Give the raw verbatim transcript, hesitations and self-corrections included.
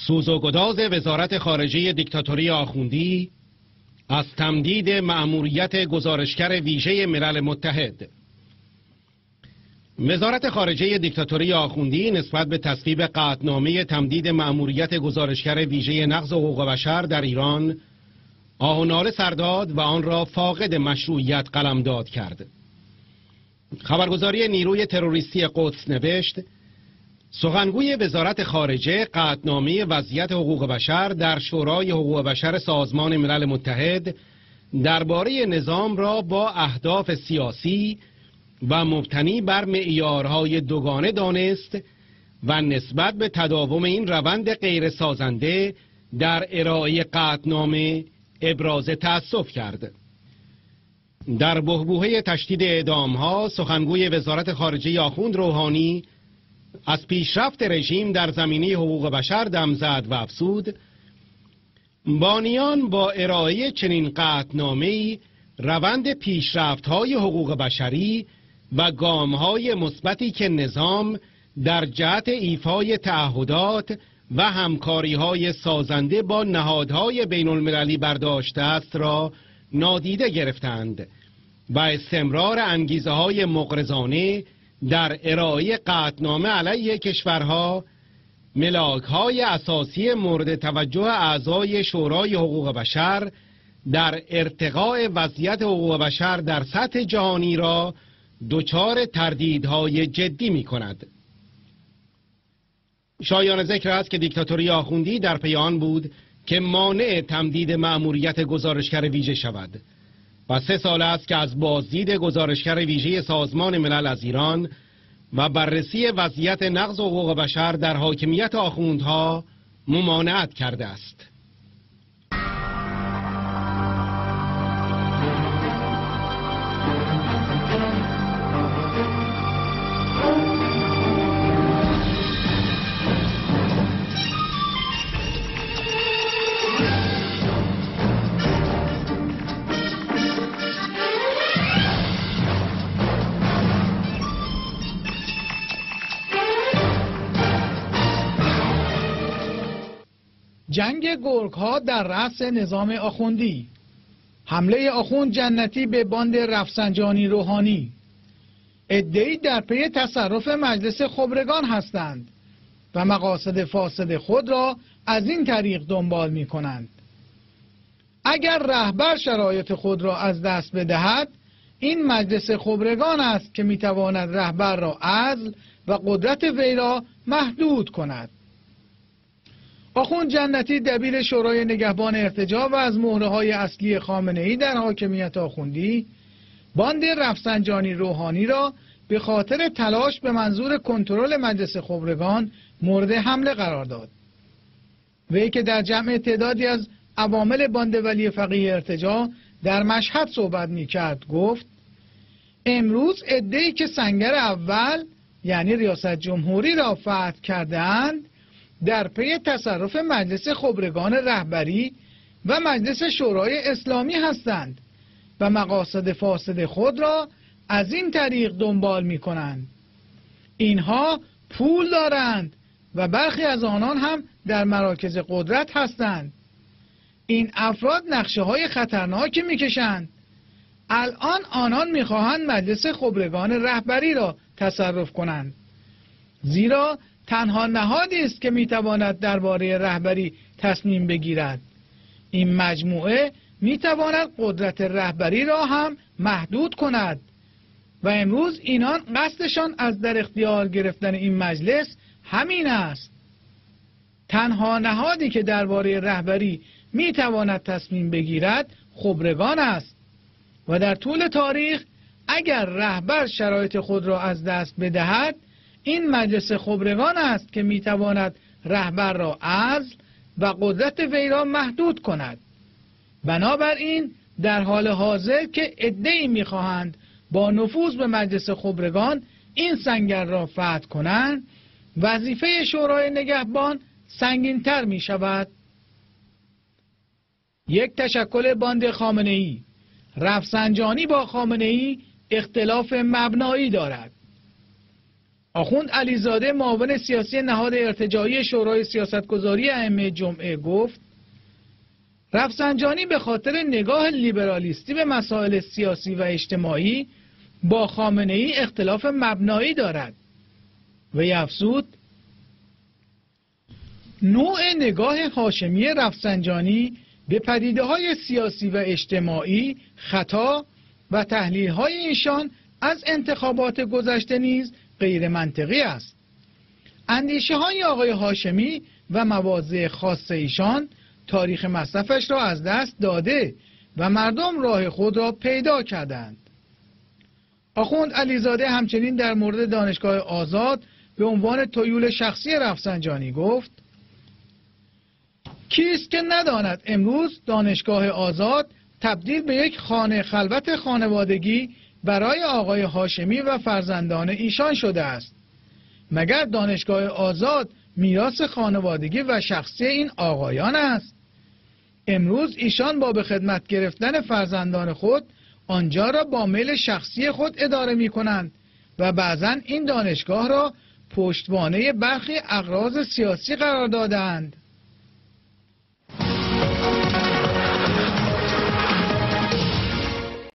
سوز و گداز وزارت خارجه دیکتاتوری آخوندی از تمدید مأموریت گزارشگر ویژه ملل متحد. وزارت خارجه دیکتاتوری آخوندی نسبت به تصویب قطعنامه تمدید مأموریت گزارشگر ویژه نقض حقوق بشر در ایران آه و ناله سر داد و آن را فاقد مشروعیت قلمداد کرد. خبرگزاری نیروی تروریستی قدس نوشت: سخنگوی وزارت خارجه قطعنامه وضعیت حقوق بشر در شورای حقوق بشر سازمان ملل متحد درباره نظام را با اهداف سیاسی و مبتنی بر معیارهای دوگانه دانست و نسبت به تداوم این روند غیر سازنده در ارائه قطعنامه ابراز تأسف کرد. در بحبوحه تشدید اعدام‌ها سخنگوی وزارت خارجه آخوند روحانی از پیشرفت رژیم در زمینه حقوق بشر دم زد و افزود: بانیان با ارائه چنین قطعنامه‌ای روند پیشرفت‌های حقوق بشری و گام‌های مثبتی که نظام در جهت ایفای تعهدات و همکاری‌های سازنده با نهادهای بین‌المللی برداشته است را نادیده گرفتند و استمرار انگیزه‌های مغرضانه در ارائه قطعنامه علیه کشورها، ملاک‌های اساسی مورد توجه اعضای شورای حقوق بشر در ارتقاء وضعیت حقوق بشر در سطح جهانی را دچار تردیدهای جدی می‌کند. شایان ذکر است که دیکتاتوری آخوندی در پی آن بود که مانع تمدید مأموریت گزارشگر ویژه شود و سه سال است که از بازدید گزارشگر ویژه سازمان ملل از ایران و بررسی وضعیت نقض حقوق بشر در حاکمیت آخوندها ممانعت کرده است. جنگ گرگ ها در رأس نظام آخوندی، حمله آخوند جنتی به باند رفسنجانی روحانی. عده‌ای در پی تصرف مجلس خبرگان هستند و مقاصد فاسد خود را از این طریق دنبال می کنند. اگر رهبر شرایط خود را از دست بدهد، این مجلس خبرگان است که می تواند رهبر را عزل و قدرت وی را محدود کند. آخوند جنتی دبیر شورای نگهبان ارتجاع و از مهره‌های اصلی خامنه‌ای در حاکمیت آخوندی، باند رفسنجانی روحانی را به خاطر تلاش به منظور کنترل مجلس خبرگان مورد حمله قرار داد. وی که در جمع تعدادی از عوامل باند ولی فقیه ارتجاع در مشهد صحبت می‌کرد گفت: امروز عده‌ای که سنگر اول یعنی ریاست جمهوری را فتح کرده‌اند در پی تصرف مجلس خبرگان رهبری و مجلس شورای اسلامی هستند و مقاصد فاسد خود را از این طریق دنبال می کنند. اینها پول دارند و برخی از آنان هم در مراکز قدرت هستند. این افراد نقشه های خطرناکی می کشند. الان آنان می خواهند مجلس خبرگان رهبری را تصرف کنند، زیرا تنها نهادی است که میتواند درباره رهبری تصمیم بگیرد. این مجموعه میتواند قدرت رهبری را هم محدود کند و امروز اینان قصدشان از در اختیار گرفتن این مجلس همین است. تنها نهادی که درباره رهبری میتواند تصمیم بگیرد خبرگان است و در طول تاریخ اگر رهبر شرایط خود را از دست بدهد، این مجلس خبرگان است که میتواند رهبر را عزل و قدرت وی را محدود کند. بنابراین در حال حاضر که عده‌ای میخواهند با نفوذ به مجلس خبرگان این سنگر را فتح کنند، وظیفه شورای نگهبان سنگین‌تر می شود. یک تشکل باند خامنه‌ای، رفسنجانی با خامنه‌ای اختلاف مبنایی دارد. آخوند علیزاده معاون سیاسی نهاد ارتجاعی شورای سیاستگذاری ائمه جمعه گفت رفسنجانی به خاطر نگاه لیبرالیستی به مسائل سیاسی و اجتماعی با خامنه‌ای اختلاف مبنایی دارد. وی افزود نوع نگاه هاشمی رفسنجانی به پدیده‌های سیاسی و اجتماعی خطا و تحلیل‌های ایشان از انتخابات گذشته نیز غیر منطقی است. اندیشه‌های آقای هاشمی و مواضع خاص ایشان تاریخ مصرفش را از دست داده و مردم راه خود را پیدا کردند. آخوند علیزاده همچنین در مورد دانشگاه آزاد به عنوان تیول شخصی رفسنجانی گفت کیست که نداند امروز دانشگاه آزاد تبدیل به یک خانه خلوت خانوادگی برای آقای هاشمی و فرزندان ایشان شده است. مگر دانشگاه آزاد میراث خانوادگی و شخصی این آقایان است؟ امروز ایشان با به خدمت گرفتن فرزندان خود آنجا را با میل شخصی خود اداره می کنند و بعضاً این دانشگاه را پشتوانه برخی اغراض سیاسی قرار دادند.